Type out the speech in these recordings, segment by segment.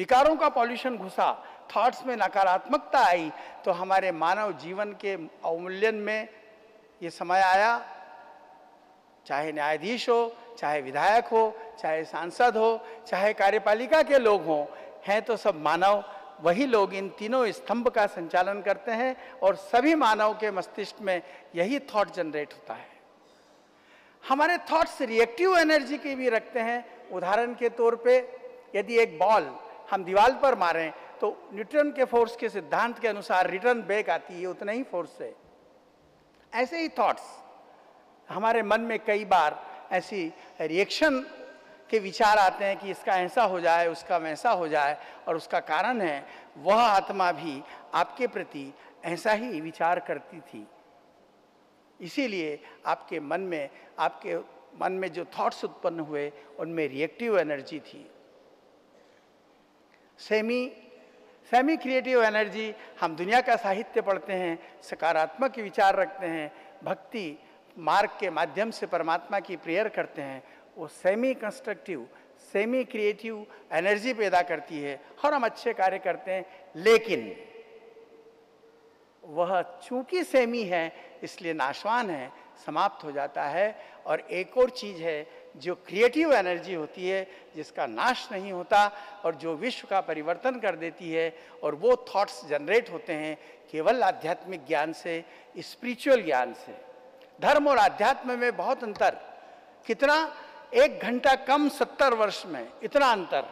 विकारों का पॉल्यूशन घुसा, थॉट्स में नकारात्मकता आई, तो हमारे मानव जीवन के अवमूल्यन में ये समय आया, चाहे न्यायाधीश हो, चाहे विधायक हो, चाहे सांसद हो, चाहे कार्यपालिका के लोग हों, हैं तो सब मानव। वही लोग इन तीनों स्तंभ का संचालन करते हैं और सभी मानव के मस्तिष्क में यही थॉट जनरेट होता है। हमारे थॉट्स रिएक्टिव एनर्जी की भी रखते हैं। उदाहरण के तौर पे यदि एक बॉल हम दीवार पर मारें तो न्यूटन के फोर्स के सिद्धांत के अनुसार रिटर्न बैक आती है उतना ही फोर्स से। ऐसे ही थॉट्स हमारे मन में कई बार ऐसी रिएक्शन के विचार आते हैं कि इसका ऐसा हो जाए, उसका वैसा हो जाए, और उसका कारण है वह आत्मा भी आपके प्रति ऐसा ही विचार करती थी। इसीलिए आपके मन में जो थॉट्स उत्पन्न हुए उनमें रिएक्टिव एनर्जी थी। सेमी क्रिएटिव एनर्जी, हम दुनिया का साहित्य पढ़ते हैं, सकारात्मक विचार रखते हैं, भक्ति मार्ग के माध्यम से परमात्मा की प्रेयर करते हैं, वो semi constructive, semi creative energy पैदा करती है और हम अच्छे कार्य करते हैं। लेकिन वह चूंकि सेमी है इसलिए नाशवान है, समाप्त हो जाता है। और एक और चीज है जो क्रिएटिव एनर्जी होती है, जिसका नाश नहीं होता और जो विश्व का परिवर्तन कर देती है, और वो थॉट्स जनरेट होते हैं केवल आध्यात्मिक ज्ञान से, स्पिरिचुअल ज्ञान से। धर्म और आध्यात्म में बहुत अंतर, कितना 1 घंटा कम 70 वर्ष में इतना अंतर।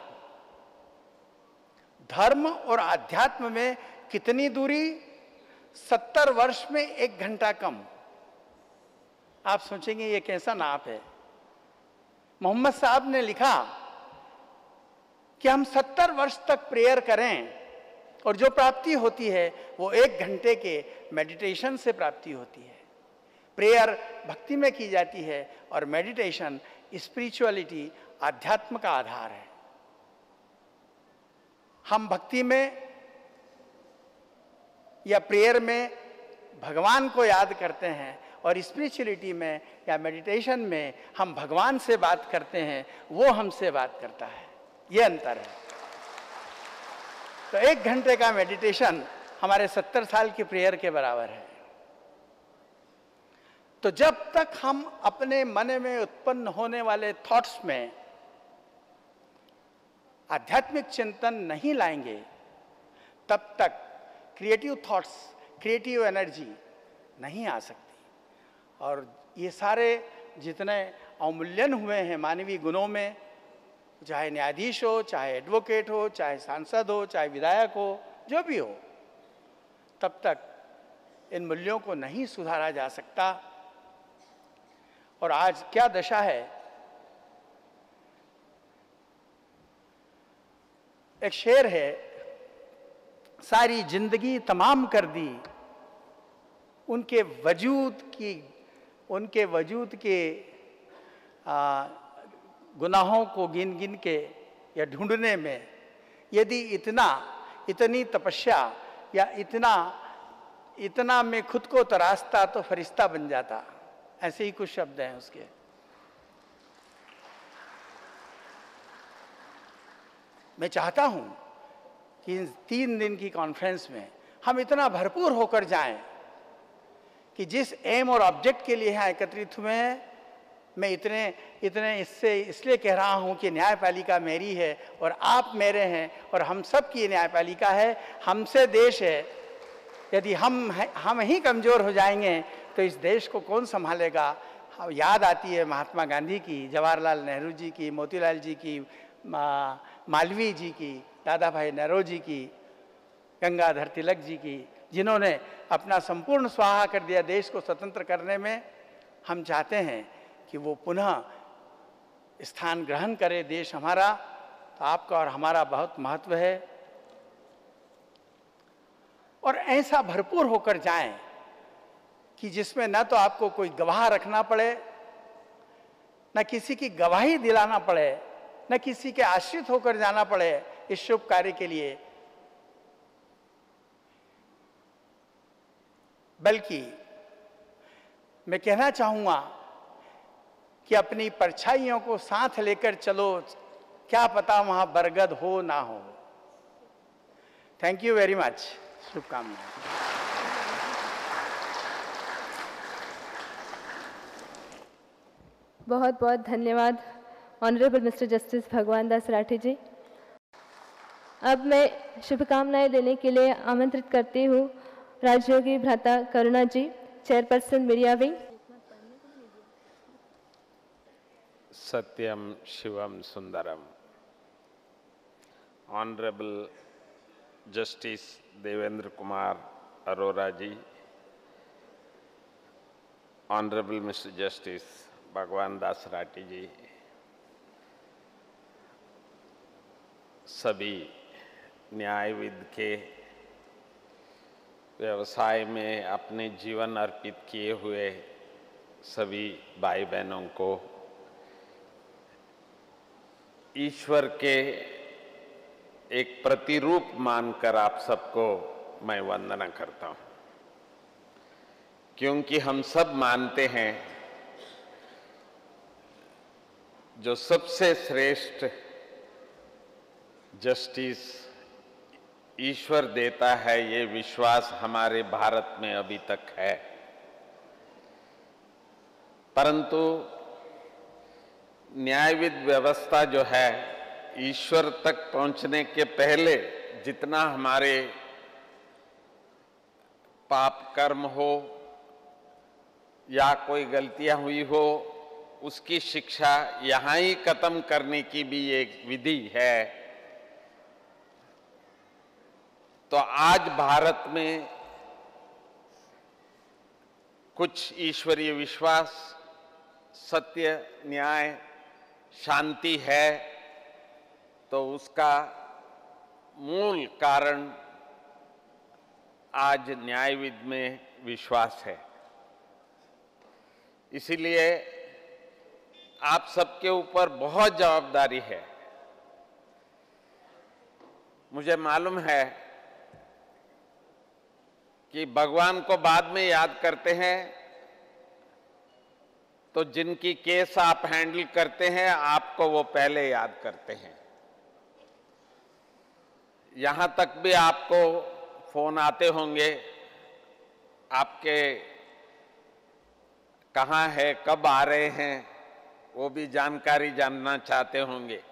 धर्म और आध्यात्म में कितनी दूरी, 70 वर्ष में 1 घंटा कम। आप सोचेंगे ये कैसा नाप है। मोहम्मद साहब ने लिखा कि हम 70 वर्ष तक प्रेयर करें और जो प्राप्ति होती है वो 1 घंटे के मेडिटेशन से प्राप्ति होती है। प्रेयर भक्ति में की जाती है और मेडिटेशन स्पिरिचुअलिटी, आध्यात्म का आधार है। हम भक्ति में या प्रेयर में भगवान को याद करते हैं और स्पिरिचुअलिटी में या मेडिटेशन में हम भगवान से बात करते हैं, वो हमसे बात करता है। ये अंतर है। तो 1 घंटे का मेडिटेशन हमारे 70 साल की प्रेयर के बराबर है। तो जब तक हम अपने मन में उत्पन्न होने वाले थॉट्स में आध्यात्मिक चिंतन नहीं लाएंगे, तब तक क्रिएटिव थॉट्स, क्रिएटिव एनर्जी नहीं आ सकती। और ये सारे जितने अवमूल्यन हुए हैं मानवीय गुणों में, चाहे न्यायाधीश हो, चाहे एडवोकेट हो, चाहे सांसद हो, चाहे विधायक हो, जो भी हो, तब तक इन मूल्यों को नहीं सुधारा जा सकता। और आज क्या दशा है, एक शेर है, सारी जिंदगी तमाम कर दी उनके वजूद के गुनाहों को गिन गिन के या ढूंढने में, यदि इतनी तपस्या या इतना मैं खुद को तराशता तो फरिश्ता बन जाता। ऐसे ही कुछ शब्द हैं उसके। मैं चाहता हूं कि इन 3 दिन की कॉन्फ्रेंस में हम इतना भरपूर होकर जाएं कि जिस एम और ऑब्जेक्ट के लिए यहाँ एकत्रित हुए हैं, मैं इतने इससे इसलिए कह रहा हूँ कि न्यायपालिका मेरी है और आप मेरे हैं और हम सब की न्यायपालिका है, हमसे देश है। यदि हम ही कमज़ोर हो जाएंगे तो इस देश को कौन संभालेगा। याद आती है महात्मा गांधी की, जवाहरलाल नेहरू जी की, मोतीलाल जी की, मालवीय जी की, दादा भाई नौरोजी की, गंगाधर तिलक जी की, जिन्होंने अपना संपूर्ण स्वाहा कर दिया देश को स्वतंत्र करने में। हम चाहते हैं कि वो पुनः स्थान ग्रहण करे देश हमारा। तो आपका और हमारा बहुत महत्व है। और ऐसा भरपूर होकर जाएं कि जिसमें न तो आपको कोई गवाह रखना पड़े, न किसी की गवाही दिलाना पड़े, न किसी के आश्रित होकर जाना पड़े इस शुभ कार्य के लिए, बल्कि मैं कहना चाहूंगा कि अपनी परछाइयों को साथ लेकर चलो, क्या पता वहां बरगद हो ना हो। Thank you very much. शुभकामनाएं। बहुत बहुत धन्यवाद honourable mister justice Bhagwan Das Rathi जी। अब मैं शुभकामनाएं देने के लिए आमंत्रित करती हूँ राजयोगी भ्राता Karuna ji, chairperson media wing. सत्यम शिवम सुंदरम। Honourable justice Devendra Kumar Arora ji, honourable mister justice Bhagwan Das Rathi जी, सभी न्यायविद के व्यवसाय में अपने जीवन अर्पित किए हुए सभी भाई बहनों को ईश्वर के एक प्रतिरूप मानकर आप सबको मैं वंदना करता हूं, क्योंकि हम सब मानते हैं जो सबसे श्रेष्ठ जस्टिस ईश्वर देता है, ये विश्वास हमारे भारत में अभी तक है। परंतु न्यायविद व्यवस्था जो है, ईश्वर तक पहुंचने के पहले जितना हमारे पाप कर्म हो या कोई गलतियां हुई हो, उसकी शिक्षा यहाँ ही खत्म करने की भी एक विधि है। तो आज भारत में कुछ ईश्वरीय विश्वास, सत्य, न्याय, शांति है, तो उसका मूल कारण आज न्यायविद में विश्वास है। इसीलिए आप सबके ऊपर बहुत जवाबदारी है। मुझे मालूम है कि भगवान को बाद में याद करते हैं, तो जिनकी केस आप हैंडल करते हैं आपको वो पहले याद करते हैं। यहां तक भी आपको फोन आते होंगे, आपके कहाँ है, कब आ रहे हैं, वो भी जानकारी जानना चाहते होंगे।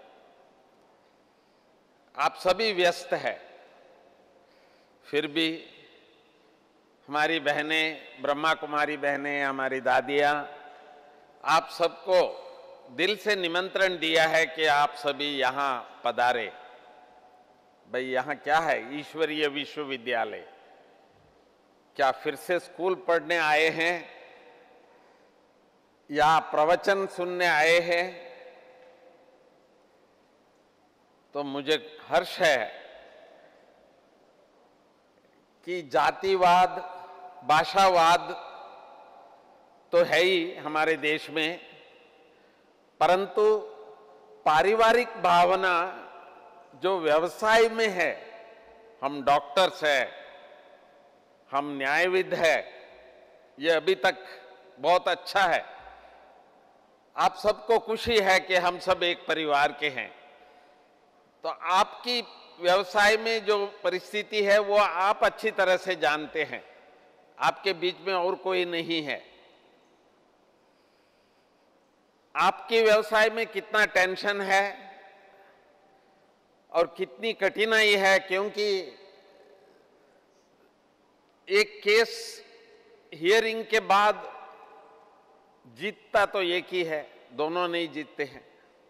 आप सभी व्यस्त हैं, फिर भी हमारी बहनें, ब्रह्मा कुमारी बहनें, हमारी दादियाँ, आप सबको दिल से निमंत्रण दिया है कि आप सभी यहाँ पधारे। भाई यहाँ क्या है, ईश्वरीय विश्वविद्यालय। क्या फिर से स्कूल पढ़ने आए हैं या प्रवचन सुनने आए हैं? तो मुझे हर्ष है कि जातिवाद, भाषावाद तो है ही हमारे देश में, परंतु पारिवारिक भावना जो व्यवसाय में है, हम डॉक्टर्स हैं, हम न्यायविद हैं, ये अभी तक बहुत अच्छा है। आप सबको खुशी है कि हम सब एक परिवार के हैं। तो आपकी व्यवसाय में जो परिस्थिति है वो आप अच्छी तरह से जानते हैं, आपके बीच में और कोई नहीं है। आपके व्यवसाय में कितना टेंशन है और कितनी कठिनाई है, क्योंकि एक केस हियरिंग के बाद जीतता तो एक ही है, दोनों नहीं जीतते हैं।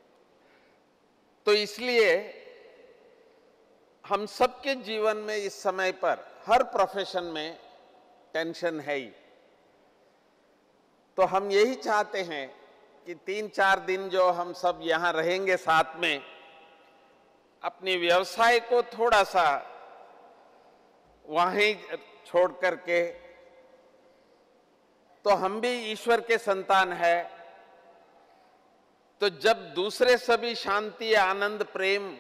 तो इसलिए हम सबके जीवन में इस समय पर हर प्रोफेशन में टेंशन है ही। तो हम यही चाहते हैं कि 3-4 दिन जो हम सब यहाँ रहेंगे साथ में, अपने व्यवसाय को थोड़ा सा वहीं छोड़ करके, तो हम भी ईश्वर के संतान है, तो जब दूसरे सभी शांति, आनंद, प्रेम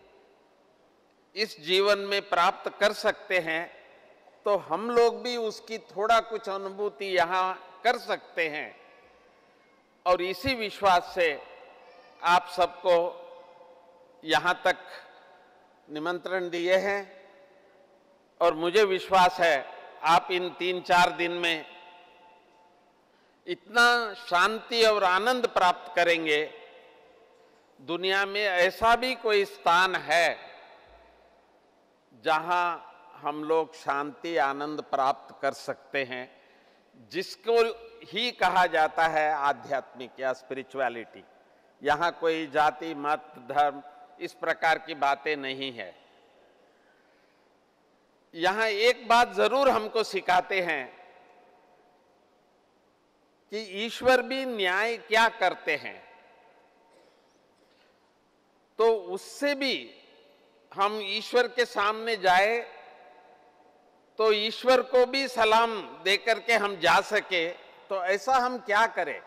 इस जीवन में प्राप्त कर सकते हैं, तो हम लोग भी उसकी थोड़ा कुछ अनुभूति यहाँ कर सकते हैं। और इसी विश्वास से आप सबको यहाँ तक निमंत्रण दिए हैं। और मुझे विश्वास है आप इन 3-4 दिन में इतना शांति और आनंद प्राप्त करेंगे। दुनिया में ऐसा भी कोई स्थान है जहां हम लोग शांति आनंद प्राप्त कर सकते हैं, जिसको ही कहा जाता है आध्यात्मिक या स्पिरिचुअलिटी। यहाँ कोई जाति मत धर्म इस प्रकार की बातें नहीं है। यहाँ एक बात जरूर हमको सिखाते हैं कि ईश्वर भी न्याय क्या करते हैं, तो उससे भी हम ईश्वर के सामने जाए तो ईश्वर को भी सलाम देकर के हम जा सके, तो ऐसा हम क्या करें?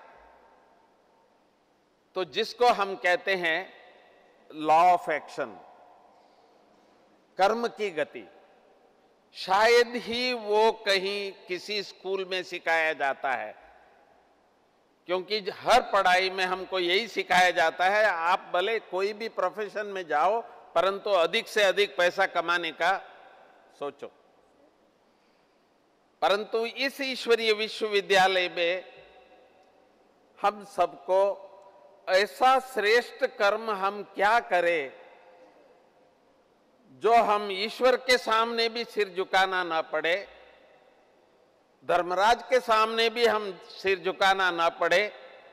तो जिसको हम कहते हैं लॉ ऑफ एक्शन, कर्म की गति, शायद ही वो कहीं किसी स्कूल में सिखाया जाता है, क्योंकि हर पढ़ाई में हमको यही सिखाया जाता है आप भले कोई भी प्रोफेशन में जाओ परंतु अधिक से अधिक पैसा कमाने का सोचो। परंतु इस ईश्वरीय विश्वविद्यालय में हम सबको ऐसा श्रेष्ठ कर्म हम क्या करें जो हम ईश्वर के सामने भी सिर झुकाना ना पड़े, धर्मराज के सामने भी हम सिर झुकाना ना पड़े,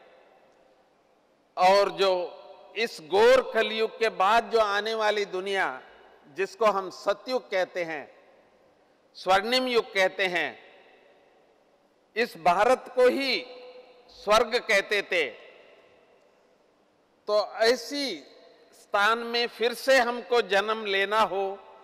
और जो इस घोर कलयुग के बाद जो आने वाली दुनिया जिसको हम सतयुग कहते हैं, स्वर्णिम युग कहते हैं, इस भारत को ही स्वर्ग कहते थे, तो ऐसी स्थान में फिर से हमको जन्म लेना हो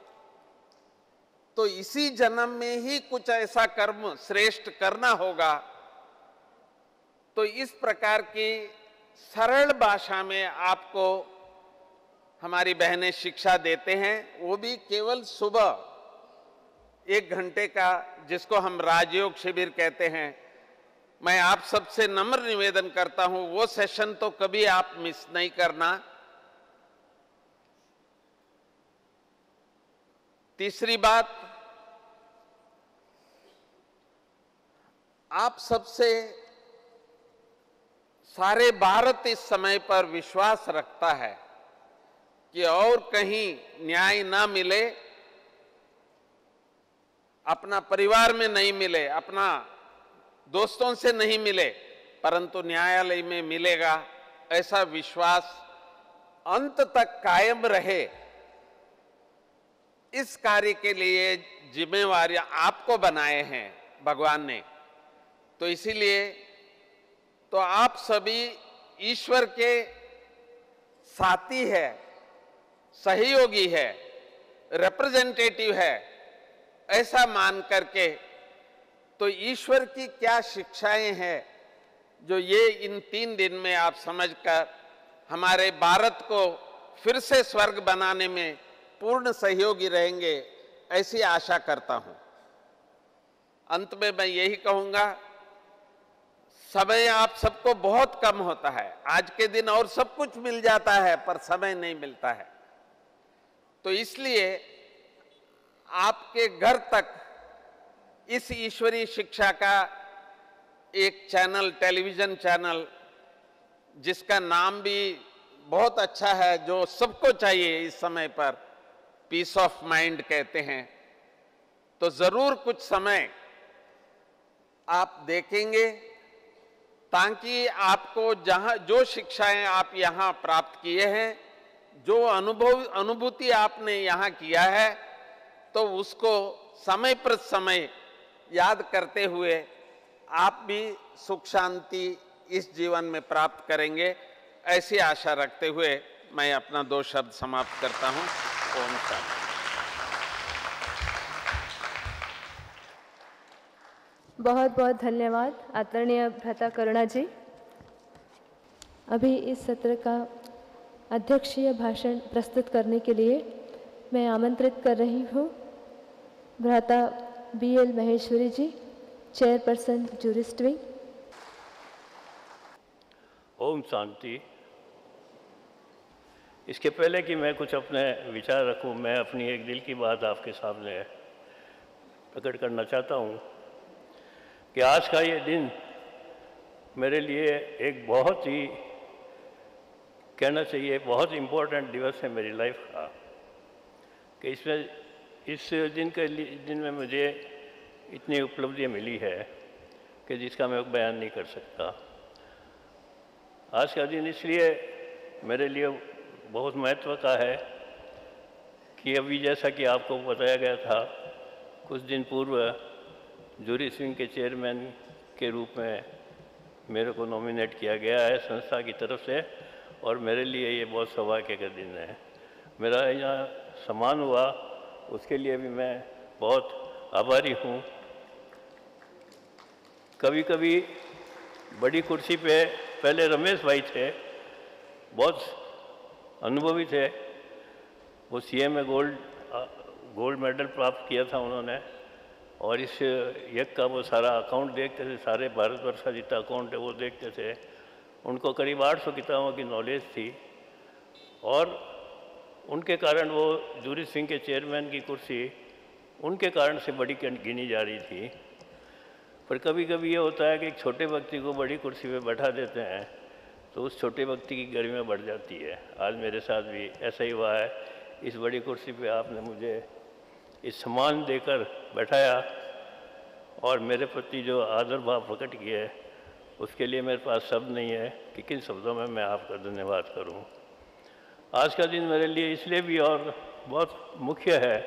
तो इसी जन्म में ही कुछ ऐसा कर्म श्रेष्ठ करना होगा। तो इस प्रकार की सरल भाषा में आपको हमारी बहनें शिक्षा देते हैं, वो भी केवल सुबह 1 घंटे का, जिसको हम राजयोग शिविर कहते हैं। मैं आप सबसे नम्र निवेदन करता हूं वो सेशन तो कभी आप मिस नहीं करना। तीसरी बात, आप सबसे सारे भारत इस समय पर विश्वास रखता है कि और कहीं न्याय ना मिले, अपना परिवार में नहीं मिले, अपना दोस्तों से नहीं मिले, परंतु न्यायालय में मिलेगा, ऐसा विश्वास अंत तक कायम रहे। इस कार्य के लिए जिम्मेवार आपको बनाए हैं भगवान ने, तो इसीलिए तो आप सभी ईश्वर के साथी है, सहयोगी है, रिप्रेजेंटेटिव है, ऐसा मान करके तो ईश्वर की क्या शिक्षाएं हैं जो ये इन 3 दिन में आप समझकर हमारे भारत को फिर से स्वर्ग बनाने में पूर्ण सहयोगी रहेंगे, ऐसी आशा करता हूं। अंत में मैं यही कहूंगा, समय आप सबको बहुत कम होता है। आज के दिन और सब कुछ मिल जाता है पर समय नहीं मिलता है, तो इसलिए आपके घर तक इस ईश्वरीय शिक्षा का एक चैनल, टेलीविजन चैनल, जिसका नाम भी बहुत अच्छा है, जो सबको चाहिए इस समय पर, पीस ऑफ माइंड कहते हैं, तो जरूर कुछ समय आप देखेंगे ताकि आपको जहां जो शिक्षाएं आप यहां प्राप्त किए हैं, जो अनुभूति आपने यहां किया है, तो उसको समय पर समय याद करते हुए आप भी सुख शांति इस जीवन में प्राप्त करेंगे, ऐसी आशा रखते हुए मैं अपना 2 शब्द समाप्त करता हूं। ओम शांति। बहुत बहुत धन्यवाद आदरणीय भ्राता करुणा जी। अभी इस सत्र का अध्यक्षीय भाषण प्रस्तुत करने के लिए मैं आमंत्रित कर रही हूँ भ्राता BL Maheshwari ji, chairperson jurist wing. ओम शांति। इसके पहले कि मैं कुछ अपने विचार रखूं, मैं अपनी एक दिल की बात आपके सामने प्रकट करना चाहता हूँ कि आज का ये दिन मेरे लिए एक बहुत ही, कहना चाहिए, बहुत इम्पोर्टेंट दिवस है मेरी लाइफ का। कि इस दिन में मुझे इतनी उपलब्धियाँ मिली है कि जिसका मैं बयान नहीं कर सकता। आज का दिन इसलिए मेरे लिए बहुत महत्व का है कि अभी जैसा कि आपको बताया गया था, कुछ दिन पूर्व जूरी सिंह के चेयरमैन के रूप में मेरे को नॉमिनेट किया गया है संस्था की तरफ से, और मेरे लिए ये बहुत सौभाग्य का दिन है। मेरा यहाँ सम्मान हुआ, उसके लिए भी मैं बहुत आभारी हूँ। कभी कभी बड़ी कुर्सी पे पहले रमेश भाई थे, बहुत अनुभवी थे। वो सीए में गोल्ड मेडल प्राप्त किया था उन्होंने, और इस यज्ञ का वो सारा अकाउंट देखते थे, सारे भारतवर्ष का जितना अकाउंट है वो देखते थे। उनको करीब 800 किताबों की नॉलेज थी, और उनके कारण वो जूरी सिंह के चेयरमैन की कुर्सी उनके कारण से बड़ी गिनी जा रही थी। पर कभी कभी ये होता है कि एक छोटे व्यक्ति को बड़ी कुर्सी पे बैठा देते हैं तो उस छोटे व्यक्ति की गरिमा बढ़ जाती है। आज मेरे साथ भी ऐसा ही हुआ है। इस बड़ी कुर्सी पे आपने मुझे इस सम्मान देकर बैठाया और मेरे प्रति जो आदर भाव प्रकट किया है, उसके लिए मेरे पास शब्द नहीं है कि किन शब्दों में मैं आपका धन्यवाद करूं। आज का दिन मेरे लिए इसलिए भी और बहुत मुख्य है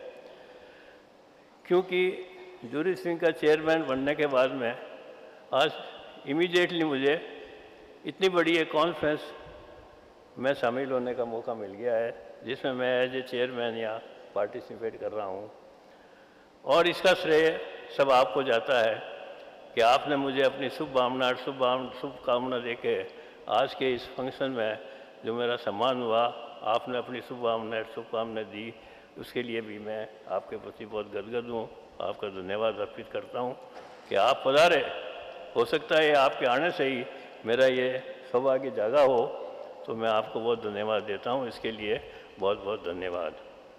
क्योंकि जूरी सिंह का चेयरमैन बनने के बाद में आज इमीडिएटली मुझे इतनी बड़ी एक कॉन्फ्रेंस में शामिल होने का मौका मिल गया है, जिसमें मैं एज ए चेयरमैन यहाँ पार्टिसिपेट कर रहा हूँ। और इसका श्रेय सब आपको जाता है कि आपने मुझे अपनी शुभकामना देके आज के इस फंक्शन में जो मेरा सम्मान हुआ, आपने अपनी शुभकामनाएं दी, उसके लिए भी मैं आपके प्रति बहुत गदगद हूँ। आपका धन्यवाद अर्पित करता हूँ कि आप पधारे। हो सकता है आपके आने से ही मेरा ये सौभाग्य जागा हो, तो मैं आपको बहुत धन्यवाद देता हूँ। इसके लिए बहुत बहुत धन्यवाद।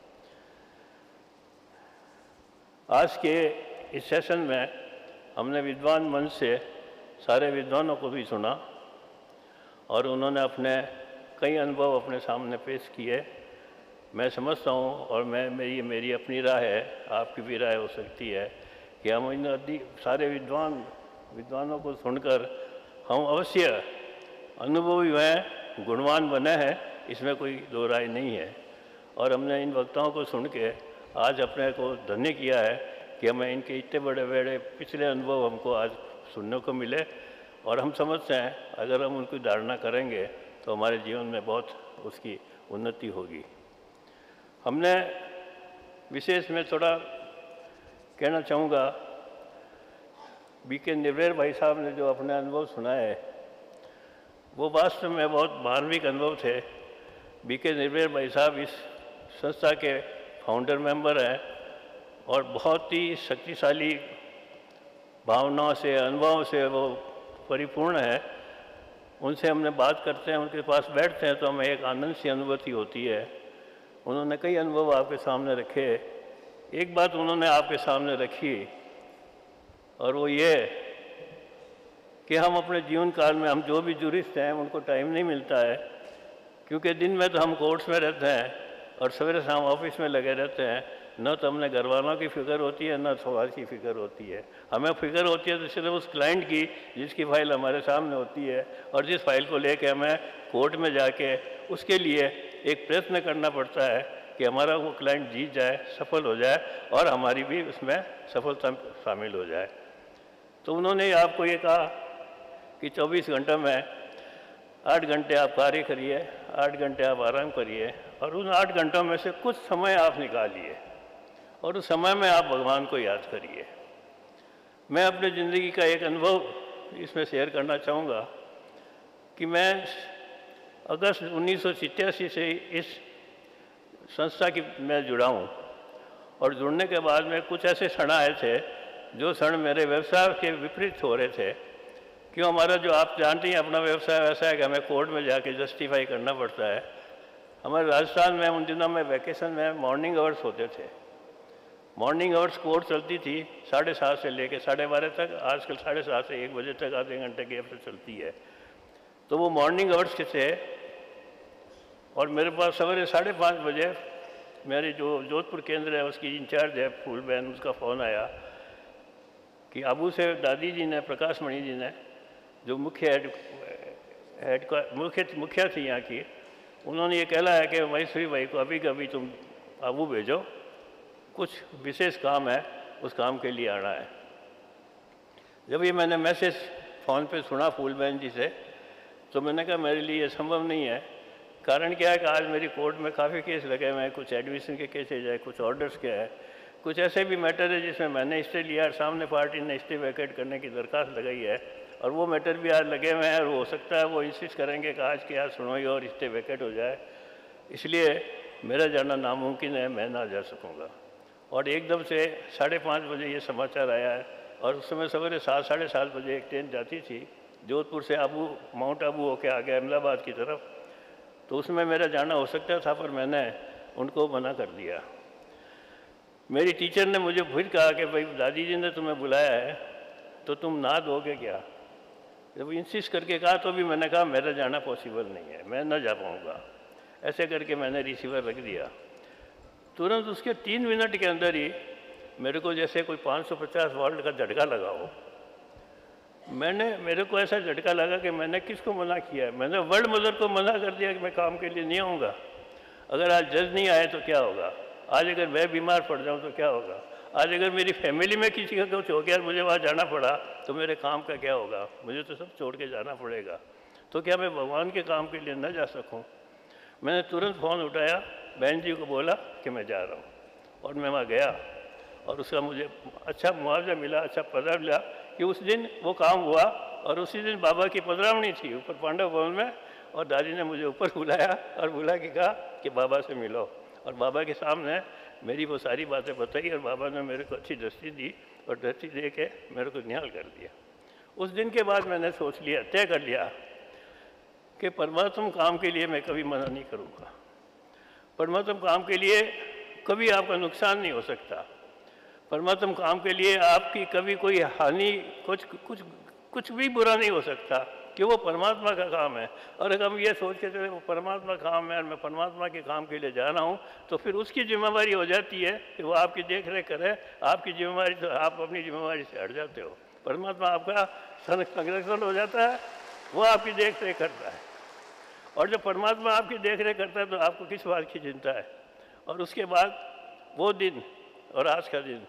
आज के इस सेशन में हमने विद्वान मंच से सारे विद्वानों को भी सुना और उन्होंने अपने कई अनुभव अपने सामने पेश किए। मैं समझता हूँ और मेरी अपनी राय है, आपकी भी राय हो सकती है कि हम इन सारे विद्वानों को सुनकर हम अवश्य अनुभवी व गुणवान बने हैं, इसमें कोई दो राय नहीं है। और हमने इन वक्ताओं को सुन के आज अपने को धन्य किया है कि हमें इनके इतने बड़े बड़े पिछले अनुभव हमको आज सुनने को मिले, और हम समझते हैं अगर हम उनकी धारणा करेंगे तो हमारे जीवन में बहुत उसकी उन्नति होगी। हमने विशेष में थोड़ा कहना चाहूँगा, बीके निर्भय भाई साहब ने जो अपने अनुभव सुनाए वो वास्तव में बहुत मार्मिक अनुभव थे। बीके निर्भय भाई साहब इस संस्था के फाउंडर मेंबर हैं और बहुत ही शक्तिशाली भावनाओं से, अनुभवों से वो परिपूर्ण है। उनसे हमने बात करते हैं, उनके पास बैठते हैं तो हमें एक आनंद सी अनुभूति होती है। उन्होंने कई अनुभव आपके सामने रखे। एक बात उन्होंने आपके सामने रखी और वो ये कि हम अपने जीवन काल में, हम जो भी जुरिस्ट हैं उनको टाइम नहीं मिलता है, क्योंकि दिन में तो हम कोर्ट्स में रहते हैं और सवेरे शाम ऑफिस में लगे रहते हैं। न तो हमने घर वालों की फिक्र होती है, न समाज की फिक्र होती है। हमें फिक्र होती है तो सिर्फ उस क्लाइंट की जिसकी फाइल हमारे सामने होती है, और जिस फाइल को लेके हमें कोर्ट में जाके उसके लिए एक प्रयत्न करना पड़ता है कि हमारा वो क्लाइंट जीत जाए, सफल हो जाए और हमारी भी उसमें सफलता शामिल हो जाए। तो उन्होंने आपको ये कहा कि 24 घंटे में 8 घंटे आप कार्य करिए, 8 घंटे आप आराम करिए, और उन 8 घंटों में से कुछ समय आप निकालिए और उस समय में आप भगवान को याद करिए। मैं अपनी ज़िंदगी का एक अनुभव इसमें शेयर करना चाहूँगा कि मैं अगस्त 1987 से इस संस्था की मैं जुड़ा हूँ, और जुड़ने के बाद में कुछ ऐसे क्षण आए थे जो क्षण मेरे व्यवसाय के विपरीत हो रहे थे। क्यों, हमारा जो आप जानते हैं अपना व्यवसाय वैसा है कि हमें कोर्ट में जाके जस्टिफाई करना पड़ता है। हमारे राजस्थान में उन दिनों में वैकेशन में मॉर्निंग आवर्स होते थे, मॉर्निंग आवर्स कोर्स चलती थी 7:30 से लेकर 12:30 तक, आजकल 7:30 से 1 बजे तक आधे घंटे गैप से चलती है। तो वो मॉर्निंग आवर्स के थे और मेरे पास सवेरे 5:30 बजे मेरी जो जोधपुर केंद्र है उसकी इंचार्ज है फूल बहन, उसका फ़ोन आया कि आबू से दादी जी ने, प्रकाश मणि जी ने, जो मुखिया थी यहाँ की, उन्होंने ये कहला है कि महेश्वरी भाई को अभी कभी तुम आबू भेजो, कुछ विशेष काम है, उस काम के लिए आना है। जब ये मैंने मैसेज फ़ोन पे सुना फूल बहन जी से, तो मैंने कहा मेरे लिए ये संभव नहीं है। कारण क्या है कि आज मेरी कोर्ट में काफ़ी केस लगे हुए हैं, कुछ एडमिशन के केसेज है, कुछ ऑर्डर्स के है, कुछ ऐसे भी मैटर है जिसमें मैंने स्टे लिया और सामने पार्टी ने स्टे वैकेट करने की दरख्वास्त लगाई है, और वो मैटर भी आज लगे हुए हैं और हो सकता है वो इंसिस्ट करेंगे कि आज के आज सुनोई और स्टे वैकेट हो जाए। इसलिए मेरा जाना नामुमकिन है, मैं ना जा सकूँगा। और एकदम से 5:30 बजे ये समाचार आया है, और उस समय सवेरे 7, 7:30 बजे एक ट्रेन जाती थी जोधपुर से आबू, माउंट आबू होके आ गया अहमदाबाद की तरफ, तो उसमें मेरा जाना हो सकता था, पर मैंने उनको मना कर दिया। मेरी टीचर ने मुझे फिर कहा कि भाई दादी जी ने तुम्हें बुलाया है तो तुम ना दोगे क्या? जब इंसिस्ट करके कहा तो भी मैंने कहा मेरा जाना पॉसिबल नहीं है, मैं ना जा पाऊँगा। ऐसे करके मैंने रिसीवर रख दिया। तुरंत उसके 3 मिनट के अंदर ही मेरे को जैसे कोई 550 वोल्ट का झटका लगा हो। मेरे को ऐसा झटका लगा कि मैंने किसको मना किया है? मैंने वर्ल्ड मदर को मना कर दिया कि मैं काम के लिए नहीं आऊँगा। अगर आज जज नहीं आए तो क्या होगा? आज अगर मैं बीमार पड़ जाऊँ तो क्या होगा? आज अगर मेरी फैमिली में किसी का कुछ हो गया और मुझे वहाँ जाना पड़ा तो मेरे काम का क्या होगा? मुझे तो सब छोड़ के जाना पड़ेगा। तो क्या मैं भगवान के काम के लिए न जा सकूँ? मैंने तुरंत फ़ोन उठाया, बहन जी को बोला कि मैं जा रहा हूँ, और मैं वहाँ गया और उसका मुझे अच्छा मुआवजा मिला, अच्छा पता मिला कि उस दिन वो काम हुआ। और उसी दिन बाबा की पधरावनी थी ऊपर पांडव भवन में, और दादी ने मुझे ऊपर बुलाया और बुला के कहा कि बाबा से मिलो, और बाबा के सामने मेरी वो सारी बातें बताई, और बाबा ने मेरे को अच्छी दृष्टि दी और दृष्टि दे के मेरे को निहाल कर दिया। उस दिन के बाद मैंने सोच लिया, तय कर लिया कि परमात्म काम के लिए मैं कभी मना नहीं करूँगा। परमात्म काम के लिए कभी आपका नुकसान नहीं हो सकता। परमात्म काम के लिए आपकी कभी कोई हानि, कुछ भी बुरा नहीं हो सकता, कि वो परमात्मा का काम है। और अगर हम ये सोच के चले वो परमात्मा का काम है और मैं परमात्मा के काम के लिए जा रहा हूँ, तो फिर उसकी जिम्मेवारी हो जाती है कि वो आपकी देख रेख करे। आपकी जिम्मेवारी तो आप अपनी जिम्मेवारी से हट जाते हो, परमात्मा आपका संरक्षण हो जाता है, वो आपकी देख रेख करता है। और जब परमात्मा आपकी देख रेख करता है तो आपको किस बात की चिंता है? और उसके बाद वो दिन और आज का दिन,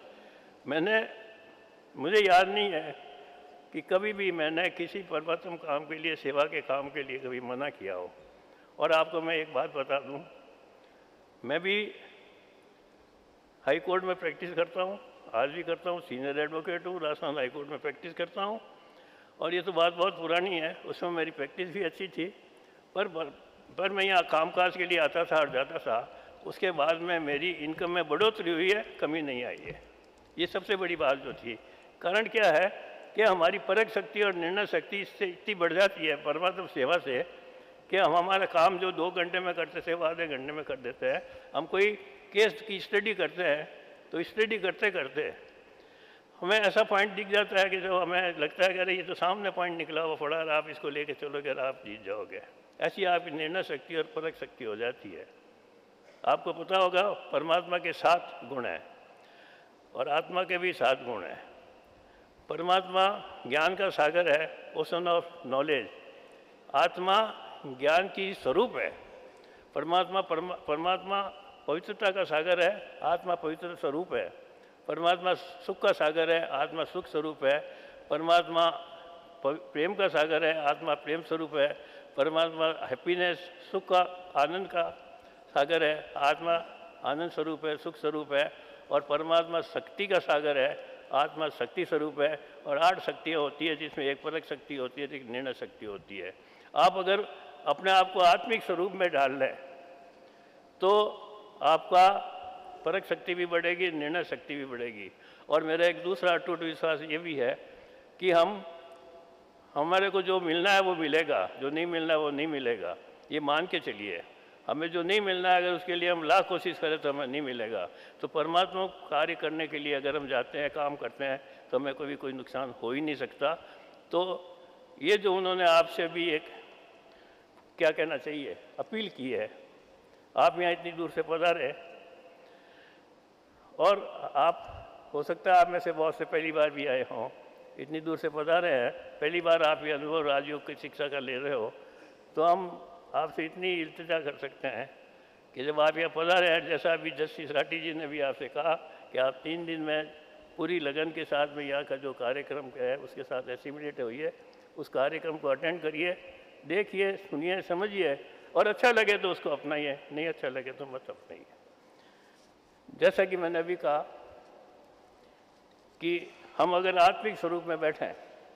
मुझे याद नहीं है कि कभी भी मैंने किसी परमात्म काम के लिए, सेवा के काम के लिए कभी मना किया हो। और आपको मैं एक बात बता दूं, मैं भी हाई कोर्ट में प्रैक्टिस करता हूं, आज भी करता हूं, सीनियर एडवोकेट हूं, राजस्थान हाई कोर्ट में प्रैक्टिस करता हूं। और ये तो बात बहुत पुरानी है, उसमें मेरी प्रैक्टिस भी अच्छी थी, पर मैं यहाँ कामकाज के लिए आता था और जाता था। उसके बाद में मेरी इनकम में बढ़ोतरी हुई है, कमी नहीं आई है। ये सबसे बड़ी बात जो थी। कारण क्या है कि हमारी परख शक्ति और निर्णय शक्ति इससे इतनी बढ़ जाती है परमात्मा सेवा से, कि हम हमारा काम जो 2 घंटे में करते थे वो आधे घंटे में कर देते हैं। हम कोई केस की स्टडी करते हैं तो स्टडी करते करते हमें ऐसा पॉइंट दिख जाता है कि जो हमें लगता है कि अरे ये तो सामने पॉइंट निकला हुआ पड़ा और आप इसको लेके चलोगे और आप जीत जाओगे। ऐसी आपकी निर्णय शक्ति और परख शक्ति हो जाती है। आपको पता होगा परमात्मा के 7 गुण हैं और आत्मा के भी 7 गुण हैं। परमात्मा ज्ञान का सागर है, ओशन ऑफ नॉलेज। आत्मा ज्ञान की स्वरूप है। परमात्मा पवित्रता का सागर है, आत्मा पवित्र स्वरूप है। परमात्मा सुख का सागर है, आत्मा सुख स्वरूप है। परमात्मा प्रेम का सागर है, आत्मा प्रेम स्वरूप है। परमात्मा हैप्पीनेस, सुख का, आनंद का सागर है, आत्मा आनंद स्वरूप है, सुख स्वरूप है। और परमात्मा शक्ति का सागर है, आत्मा शक्ति स्वरूप है। और 8 शक्तियाँ होती है, जिसमें एक परक शक्ति होती है, एक निर्णय शक्ति होती है। आप अगर अपने आप को आत्मिक स्वरूप में डाल लें तो आपका परक शक्ति भी बढ़ेगी, निर्णय शक्ति भी बढ़ेगी। और मेरा एक दूसरा अटूट विश्वास ये भी है कि हमारे को जो मिलना है वो मिलेगा, जो नहीं मिलना है वो नहीं मिलेगा। ये मान के चलिए। हमें जो नहीं मिलना है, अगर उसके लिए हम लाख कोशिश करें तो हमें नहीं मिलेगा। तो परमात्मा को कार्य करने के लिए अगर हम जाते हैं, काम करते हैं, तो हमें कभी कोई नुकसान हो ही नहीं सकता। तो ये जो उन्होंने आपसे भी एक क्या कहना चाहिए अपील की है, आप यहाँ इतनी दूर से पधारे, और आप हो सकता है आप में से बहुत से पहली बार भी आए हों, इतनी दूर से पधारे हैं, पहली बार आप ये अनुभव राजयोग की शिक्षा का ले रहे हो, तो हम आपसे इतनी इल्तिजा कर सकते हैं कि जब आप यहाँ पधारे हैं, जैसा अभी जस्टिस राठी जी ने भी आपसे कहा कि आप 3 दिन में पूरी लगन के साथ में यहाँ का जो कार्यक्रम है उसके साथ एसिमिलेट होइए, उस कार्यक्रम को अटेंड करिए, देखिए, सुनिए, समझिए, और अच्छा लगे तो उसको अपनाइए, नहीं अच्छा लगे तो मत अपनाइए। जैसा कि मैंने अभी कहा कि हम अगर आत्मिक स्वरूप में बैठें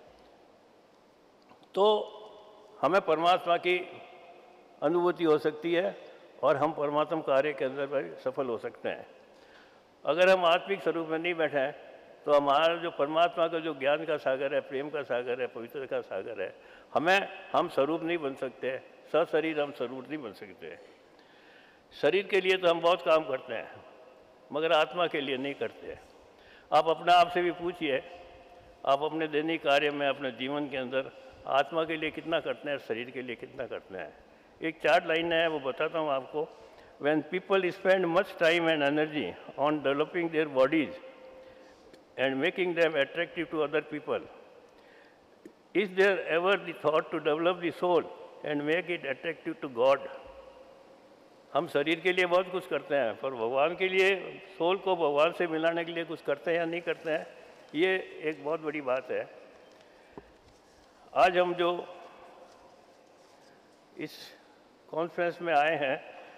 तो हमें परमात्मा की अनुभूति हो सकती है और हम परमात्मा कार्य के अंदर भी सफल हो सकते हैं। अगर हम आत्मिक स्वरूप में नहीं बैठें तो हमारा जो परमात्मा का जो ज्ञान का सागर है, प्रेम का सागर है, पवित्रता का सागर है, हम स्वरूप नहीं बन सकते, सशरीर हम स्वरूप नहीं बन सकते। शरीर के लिए तो हम बहुत काम करते हैं, मगर आत्मा के लिए नहीं करते। आप अपने आप से भी पूछिए, आप अपने दैनिक कार्य में, अपने जीवन के अंदर आत्मा के लिए कितना करते हैं, शरीर के लिए कितना करते हैं। एक 4 लाइन है, वो बताता हूँ आपको। When people spend much time and energy on developing their bodies and making them attractive to other people, is there ever the thought to develop the soul and make it attractive to God? हम शरीर के लिए बहुत कुछ करते हैं, पर भगवान के लिए, सोल को भगवान से मिलाने के लिए कुछ करते हैं या नहीं करते हैं, ये एक बहुत बड़ी बात है। आज हम जो इस कॉन्फ्रेंस में आए हैं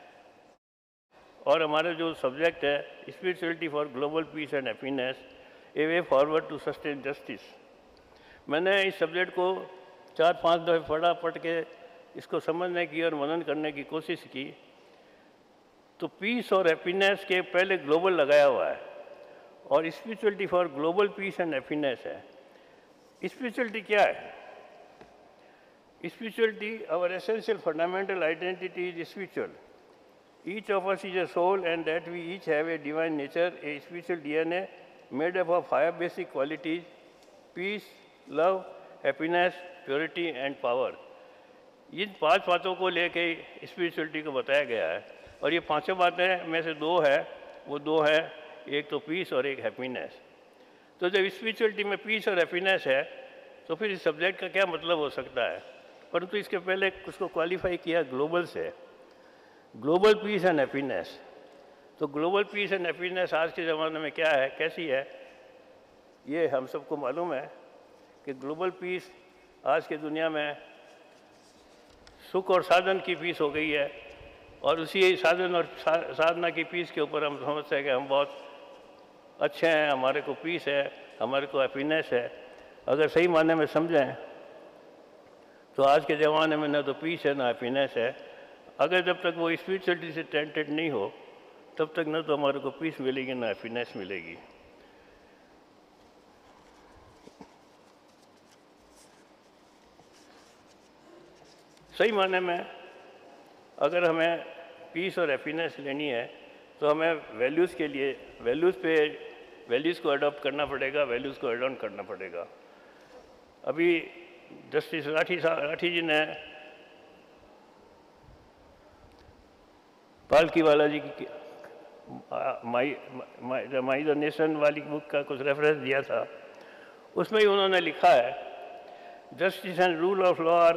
और हमारा जो सब्जेक्ट है spirituality for global peace and happiness, a way forward to sustain justice, मैंने इस सब्जेक्ट को 4-5 दफ़े पढ़ के इसको समझने की और मनन करने की कोशिश की। तो पीस और हैप्पीनेस के पहले ग्लोबल लगाया हुआ है और spirituality for global peace and happiness है। स्पिरिचुअलिटी क्या है? Spirituality, our essential fundamental identity is spiritual. Each of us is a soul, and that we each have a divine nature, a spiritual DNA made up of 5 basic qualities: peace, love, happiness, purity and power. इन 5 बातों को लेके spirituality को बताया गया है, और ये 5 बातें में से 2 है, वो 2 है, एक तो पीस और एक हैप्पीनेस। तो जब स्पिरिचुअलिटी में पीस और हैप्पीनेस है तो फिर इस सब्जेक्ट का क्या मतलब हो सकता है? परंतु इसके पहले उसको क्वालिफाई किया ग्लोबल से, ग्लोबल पीस एंड हैप्पीनेस। तो ग्लोबल पीस एंड हैप्पीनेस आज के ज़माने में क्या है, कैसी है, ये हम सबको मालूम है कि ग्लोबल पीस आज की दुनिया में सुख और साधन की पीस हो गई है, और उसी साधन और साधना की पीस के ऊपर हम समझते हैं कि हम बहुत अच्छे हैं, हमारे को पीस है, हमारे को हैप्पीनेस है। अगर सही मायने में समझें तो आज के ज़माने में ना तो पीस है ना हैप्पीनेस है। अगर जब तक वो स्पिरिचुअलिटी से टेंटेड नहीं हो तब तक ना तो हमारे को पीस मिलेगी ना हैप्पीनेस मिलेगी। सही मायने में अगर हमें पीस और हैप्पीनेस लेनी है तो हमें वैल्यूज़ के लिए वैल्यूज़ को अडॉप्ट करना पड़ेगा, वैल्यूज़ को एड ऑन करना पड़ेगा। अभी जस्टिस राठी जी ने पालकी वाला जी की माई द नेशन वाली बुक का कुछ रेफरेंस दिया था, उसमें ही उन्होंने लिखा है, justice and rule of law are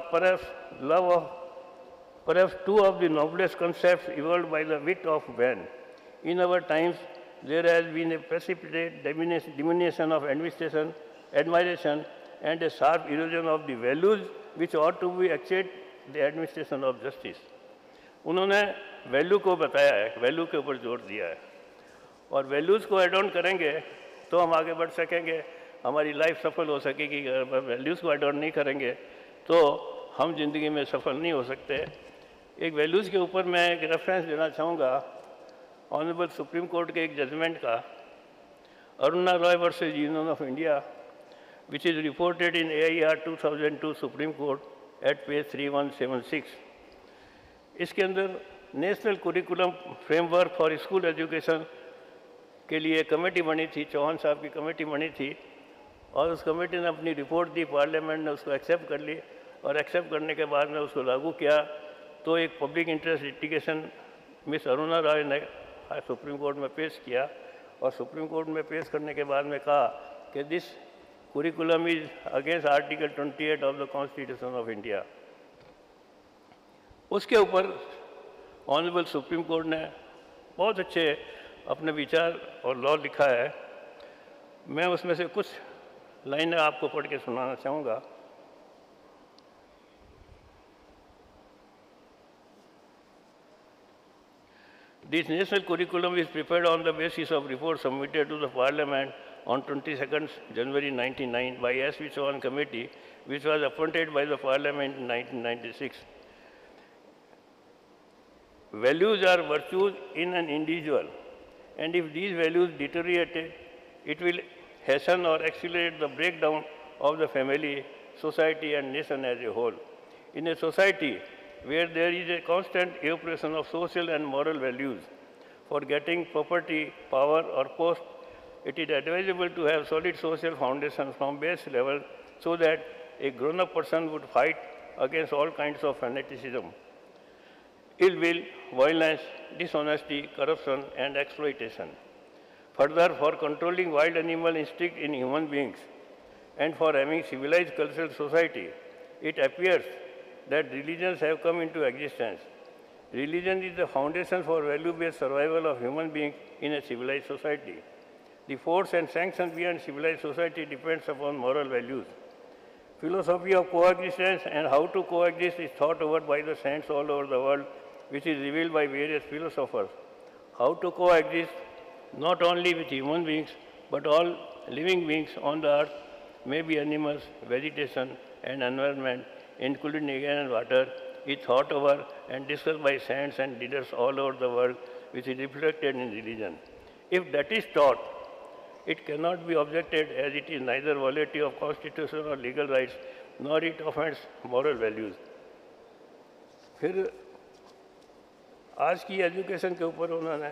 perhaps 2 of the noblest concepts evolved by the wit of man. In our times, there has been a precipitate diminution of admiration and a sharp erosion of the values which ought to be actuate the administration of justice. उन्होंने value को बताया है, value के ऊपर जोर दिया है, और वैल्यूज़ को एड ऑन करेंगे तो हम आगे बढ़ सकेंगे, हमारी लाइफ सफल हो सकेगी। अगर वैल्यूज़ को एड ऑन नहीं करेंगे तो हम जिंदगी में सफल नहीं हो सकते। एक वैल्यूज़ के ऊपर मैं एक रेफरेंस देना चाहूँगा ऑनरेबल सुप्रीम कोर्ट के एक जजमेंट का, Aruna Roy versus union of India, which is reported in AIR 2002 Supreme Court at page 3176. इसके अंदर national curriculum framework for school education के लिए कमेटी बनी थी, चौहान साहब की कमेटी बनी थी, और उस कमेटी ने अपनी रिपोर्ट दी, पार्लियामेंट ने उसको एक्सेप्ट कर ली, और एक्सेप्ट करने के बाद में उसको लागू किया। तो एक public interest litigation miss Aruna Rai ने सुप्रीम कोर्ट में पेश किया, और सुप्रीम कोर्ट में पेश करने के बाद में कहा कि this curriculum is against article 28 of the constitution of India. उसके ऊपर ऑनरेबल सुप्रीम कोर्ट ने बहुत अच्छे अपने विचार और लॉ लिखा है। मैं उसमें से कुछ लाइनें आपको पढ़ के सुनाना चाहूँगा। This national curriculum is prepared on the basis of report submitted to the Parliament on 22nd January 1999 by S.V. Chauhan Committee, which was appointed by the Parliament in 1996. Values are virtues in an individual, and if these values deteriorate, it will hasten or accelerate the breakdown of the family, society, and nation as a whole. In a society where there is a constant evaporation of social and moral values for getting property, power, or post, it is advisable to have solid social foundations from base level so that a grown-up person would fight against all kinds of fanaticism, ill will, violence, dishonesty, corruption, and exploitation. Further, for controlling wild animal instinct in human beings and for having civilized cultural society, it appears that religions have come into existence. Religion is the foundation for value-based survival of human beings in a civilized society. The force and sanction behind civilized society depends upon moral values. Philosophy of coexistence and how to coexist is thought over by the saints all over the world, which is revealed by various philosophers. How to coexist not only with human beings, but all living beings on the earth, may be animals, vegetation, and environment, including air and water, is thought over and discussed by saints and leaders all over the world, which is reflected in religion. If that is taught, it cannot be objected as it is neither violative of constitutional or legal rights, nor it offends moral values. फिर आज की education के ऊपर उन्होंने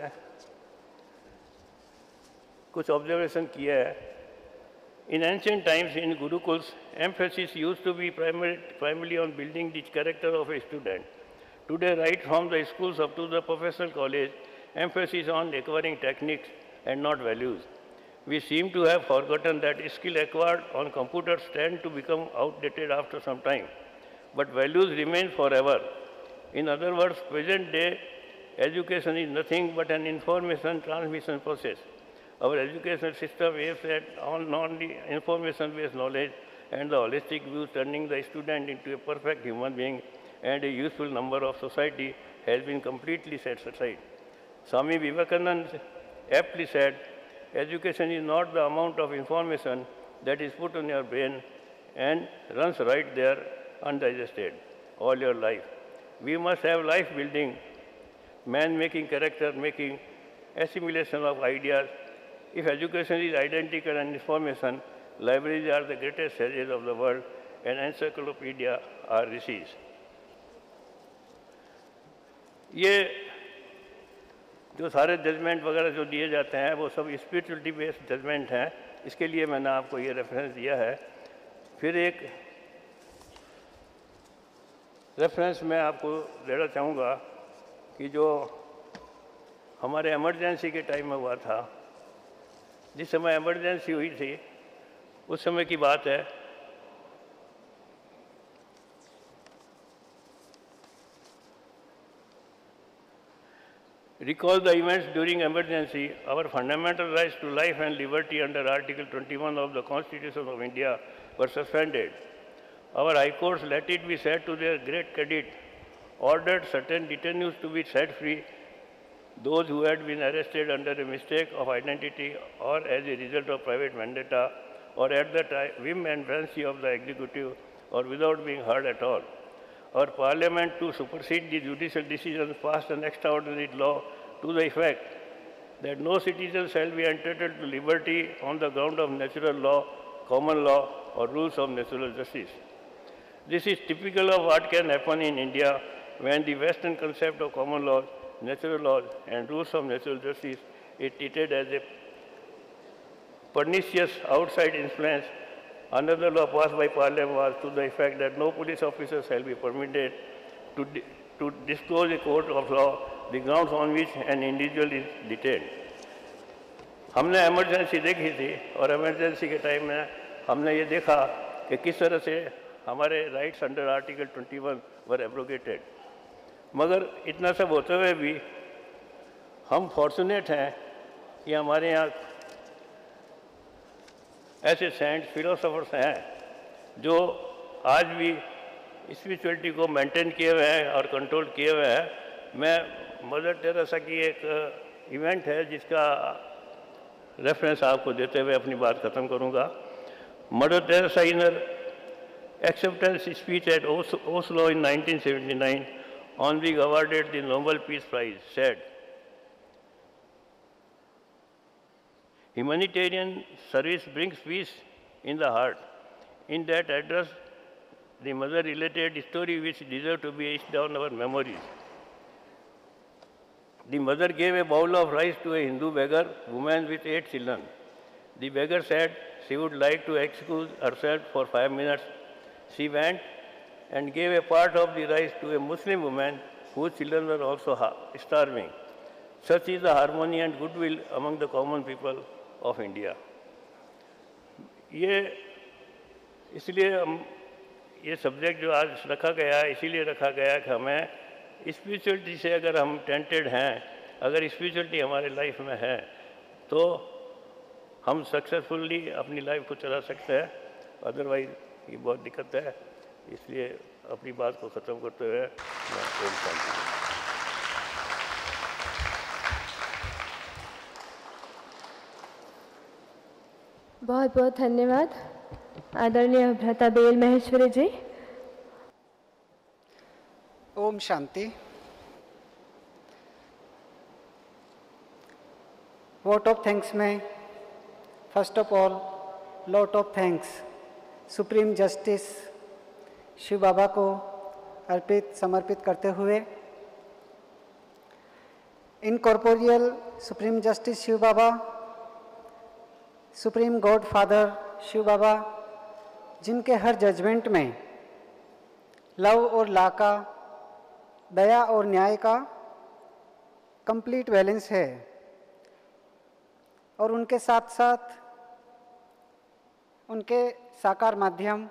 कुछ observation किया है. In ancient times, in Gurukuls, emphasis used to be primarily on building the character of a student. Today, right from the schools up to the professional college, emphasis on acquiring techniques and not values. We seem to have forgotten that skill acquired on computers tend to become outdated after some time, but values remain forever. In other words, present day education is nothing but an information transmission process. Our educational system aims at only information-based knowledge and the holistic view, turning the student into a perfect human being and a useful member of society has been completely set aside. Swami Vivekananda aptly said, education is not the amount of information that is put on your brain and runs right there undigested all your life. We must have life building, man-making, character-making, assimilation of ideas. If education is identical and information, libraries are the greatest sages of the world and encyclopedia are rishis. ये जो सारे judgement वगैरह जो दिए जाते हैं वो सब स्पिरिचुअलिटी बेस्ड जजमेंट हैं. इसके लिए मैंने आपको ये रेफरेंस दिया है. फिर एक रेफरेंस मैं आपको देना चाहूँगा कि जो हमारे इमरजेंसी के टाइम में हुआ था, जिस समय इमरजेंसी हुई थी उस समय की बात है. Recall the events during emergency. Our fundamental rights to life and liberty under Article 21 of the Constitution of India were suspended. Our high courts, let it be said to their great credit, ordered certain detainees to be set free, those who had been arrested under a mistake of identity or as a result of private vendetta or at the whim and fancy of the executive or without being heard at all. Our parliament, to supersede the judicial decisions, passed an extraordinary law to the effect that no citizen shall be entitled to liberty on the ground of natural law, common law, or rules of natural justice. This is typical of what can happen in India when the Western concept of common law natural laws and rules of natural justice is treated as a pernicious outside influence. Another law passed by Parliament was to the effect that no police officer shall be permitted to disclose a court of law the grounds on which an individual is detained. हमने emergency देखी थी और emergency के time में हमने ये देखा कि किस तरह से हमारे rights under article 21 were abrogated. मगर इतना सब होते हुए भी हम फॉर्चुनेट हैं कि हमारे यहाँ ऐसे सेंट फिलोसोफर्स हैं जो आज भी स्पिरिचुअलिटी को मेंटेन किए हुए हैं और कंट्रोल किए हुए हैं। मैं मदर टेरेसा की एक इवेंट है जिसका रेफरेंस आपको देते हुए अपनी बात खत्म करूंगा। Mother Teresa in her acceptance speech at Oslo in 1979 on being awarded the Nobel Peace Prize said, "Humanitarian service brings peace in the heart." In that address, the mother related a story which deserves to be etched down our memories. The mother gave a bowl of rice to a Hindu beggar woman with 8 children. The beggar said she would like to excuse herself for 5 minutes. She went and gave a part of the rice to a Muslim woman whose children were also starving. Such is the harmony and goodwill among the common people of India. ये इसलिए ये subject जो आज रखा गया है इसीलिए रखा गया है कि हमें स्पिरिचुअलिटी से अगर हम टेंटेड हैं, अगर स्पिरिचुअलिटी हमारे लाइफ में है तो हम सक्सेसफुली अपनी लाइफ को चला सकते हैं। अदरवाइज ये बहुत दिक्कत है। इसलिए अपनी बात को ख़त्म करते हुए मैं ओम शांति। बहुत बहुत धन्यवाद आदरणीय भ्राता बेल महेश्वरी जी। ओम शांति। वोट ऑफ थैंक्स में first of all lot of thanks supreme justice Shiv Baba को समर्पित करते हुए incorporeal supreme justice Shiv Baba, supreme God father Shiv Baba, जिनके हर जजमेंट में लव और लॉ का, दया और न्याय का कंप्लीट बैलेंस है, और उनके साथ साथ उनके साकार माध्यम